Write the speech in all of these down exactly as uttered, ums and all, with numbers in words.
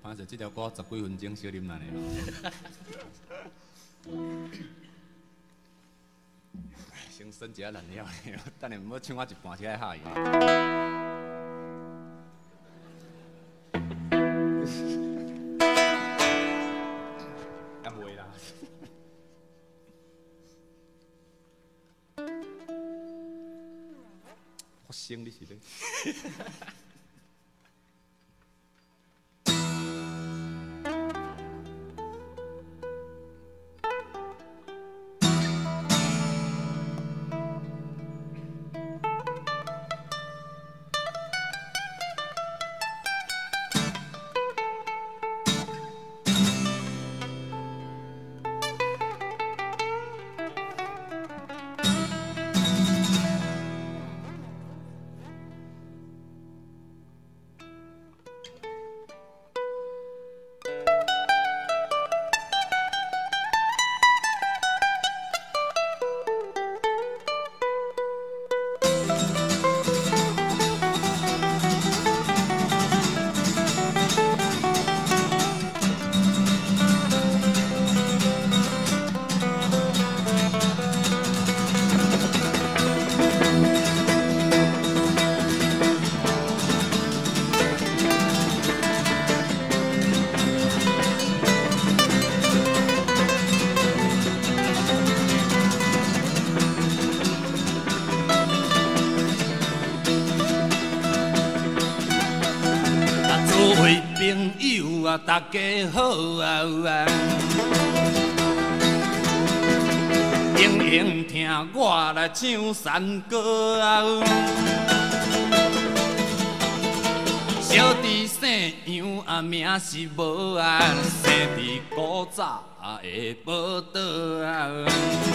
反正这条歌十几分钟小啉咱的。先升一下燃料，等下唔好唱我一半车下去。也袂啦。我生你是咧。大家好啊！静静听我来唱山歌啊！小弟姓杨啊，名是无啊，生伫古早的宝岛啊！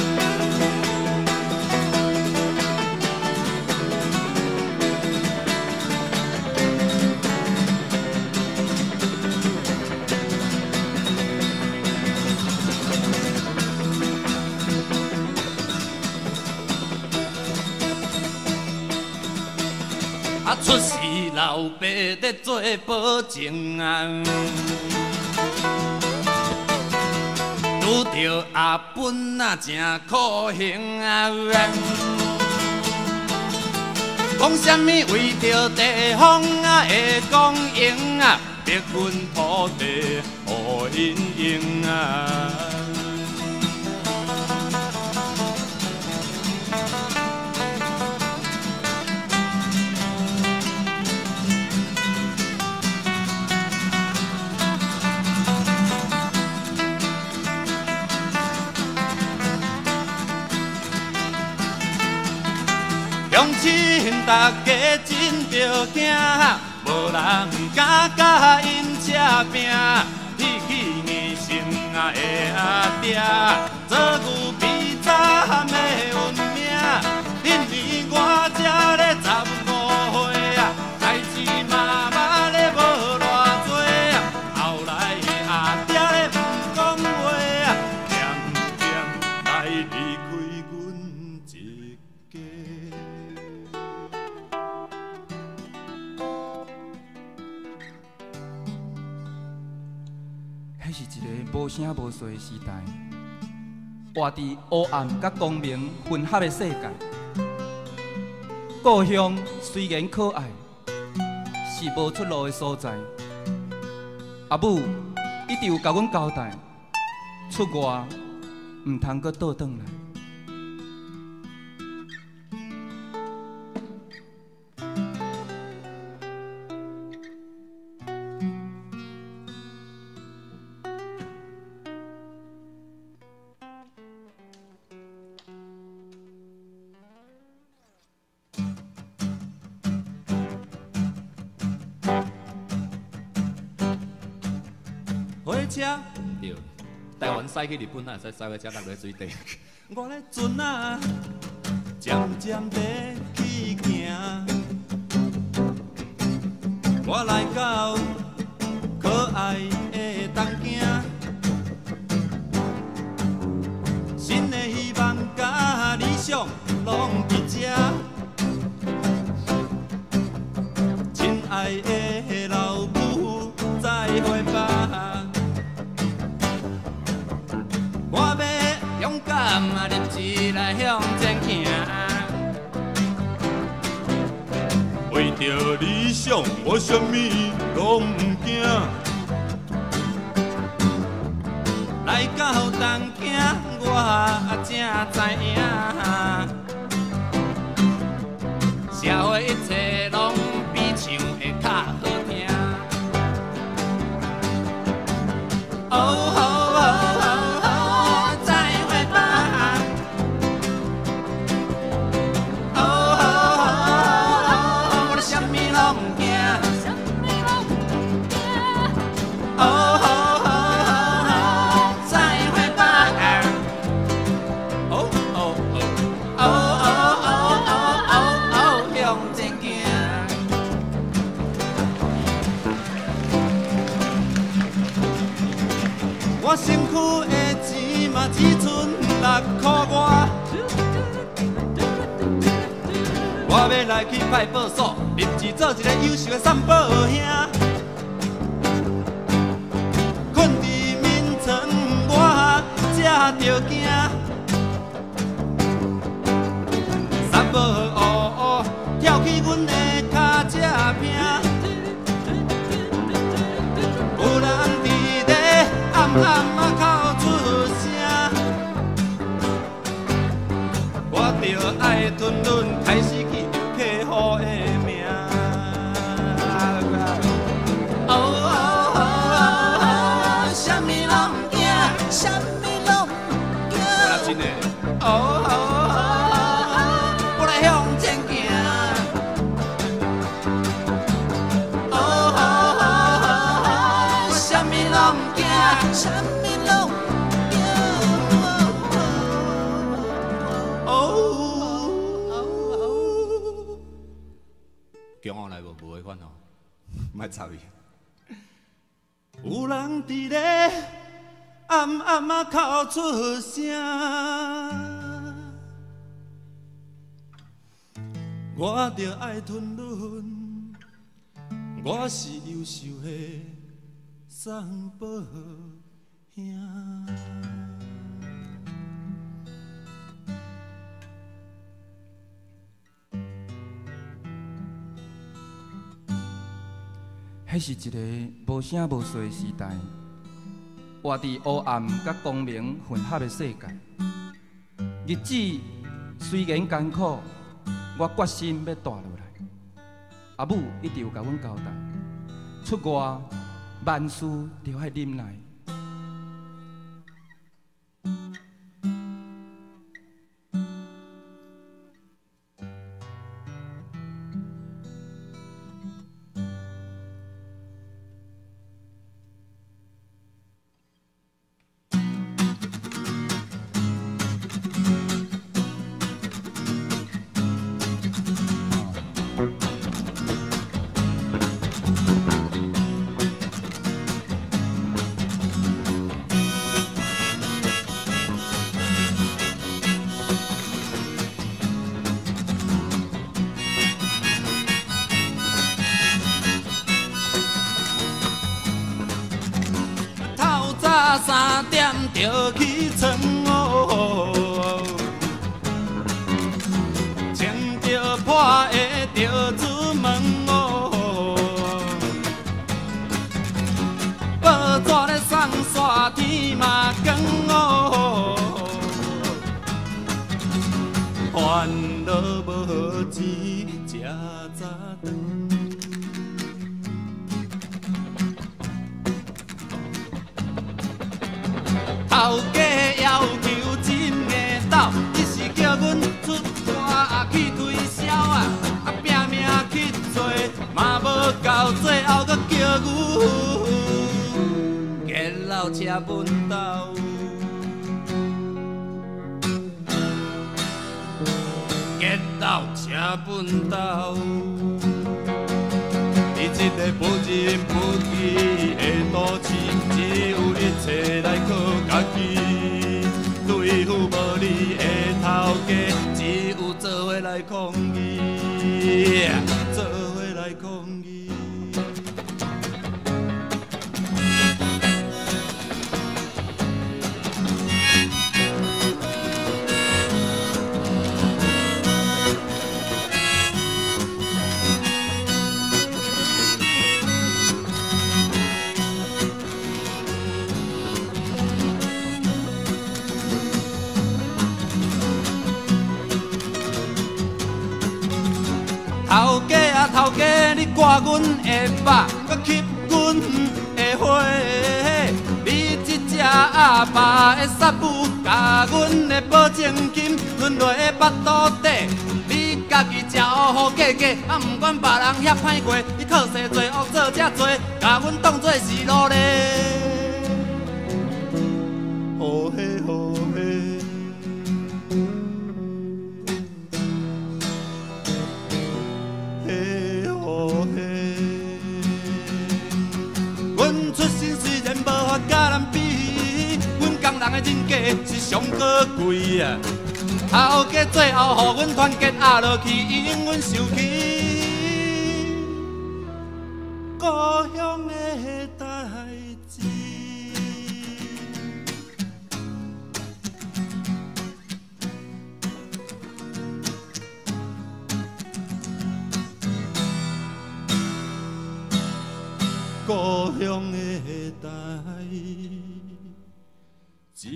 啊，出世老爸在做保证啊，拄着阿本啊真可行啊，讲什么为着地方啊会讲赢啊，别阮土地互因用啊。乡亲大家真着惊，无人敢甲因扯拼，铁起硬心啊的阿爹，做牛皮早含的运命，因为我这咧十五岁啊，代志嘛嘛咧无偌多啊，后来阿爹咧唔讲话啊，渐渐来离开阮一家。 迄是一个无声无息的时代，活伫黑暗甲光明混合的世界。故乡虽然可爱，是无出路的所在。阿母一直有甲阮交代，出外唔通阁倒转来。 火车对，台湾驶去日本啊，使驶火车落落水底。 我咧船啊，渐渐地去行，我来到可爱的东京，新的希望甲理想拢伫这，亲爱的老母，再会吧。 是来向前行。为着理想，我啥物拢毋惊。来到东京，我才知影，社会一切拢比唱的较好听。哦哦哦哦哦，再会吧。哦哦哦哦，我啥物拢毋惊。哦哦哦哦，再会吧。哦哦哦哦哦哦哦哦，向前行。我身躯的钱嘛只剩六块外，我要来去派出所，立志做一个优秀的送报兄。困伫眠床，我才着惊。三宝乌乌跳起阮的脚只拼，有人伫咧暗暗啊哭出声，我着爱吞忍，开始去着客户的名。哦哦哦哦哦，啥物拢唔惊，啥物拢唔惊。我真的。哦哦哦哦，我来向前行。哦哦哦哦，我啥物拢唔惊，啥物拢唔惊。哦，强我来无？无会款哦，莫插伊。有人伫咧暗暗啊哭出声，我着爱吞忍，我是优秀的送报兄。 迄是一个无声无息的时代，活伫黑暗甲光明混合的世界。日子虽然艰苦，我决心要活落来。阿母一直有甲阮交代，出外万事着爱忍耐。三点就起床哦，穿着破鞋就出门哦，报纸咧送煞天嘛光哦，烦恼无钱吃早饭。头家要求真硬斗，一是叫阮出外去推销啊，啊拼命去做，嘛无够，最后搁叫阮结老车分斗，结老车分斗。伫这个不仁不义的都市，只有一切来靠家己。对付无理的头家，只有做伙来抗议，做伙来抗议。 挂阮的肉，搁吸阮的火。你这只阿爸的杀母，甲阮的保证金吞落腹肚底。你家己吃好好过过，啊毋管别人遐歹过，你靠势做恶做遮多，甲阮当作是奴隶。好嘿好嘿。 阮出身虽然无法甲人比，阮工人的人格是上可贵啊！后家最后，互阮团结压落去，因阮想起故乡的代志。故乡的代志。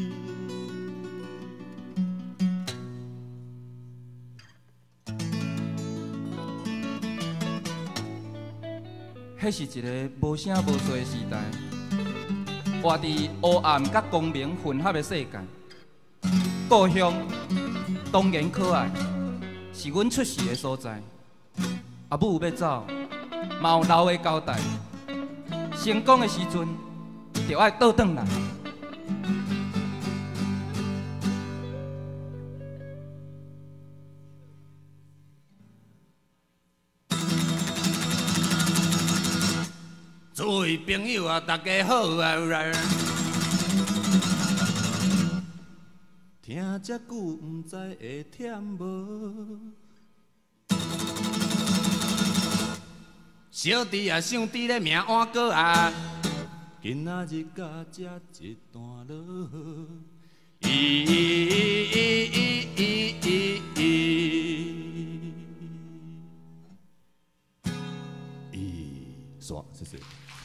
迄是一个无声无息的时代，活伫黑暗甲光明混合的世界。故乡当然可爱，是阮出世的所在。阿母要走。 嘛有留的交代，成功的时阵，就爱倒转来。 诸位朋友啊，大家好啊！听遮久，毋知会忝无？ 小弟啊，想伫咧命换过啊，今仔日甲这一段落，咦咦咦咦咦咦咦，爽，谢谢。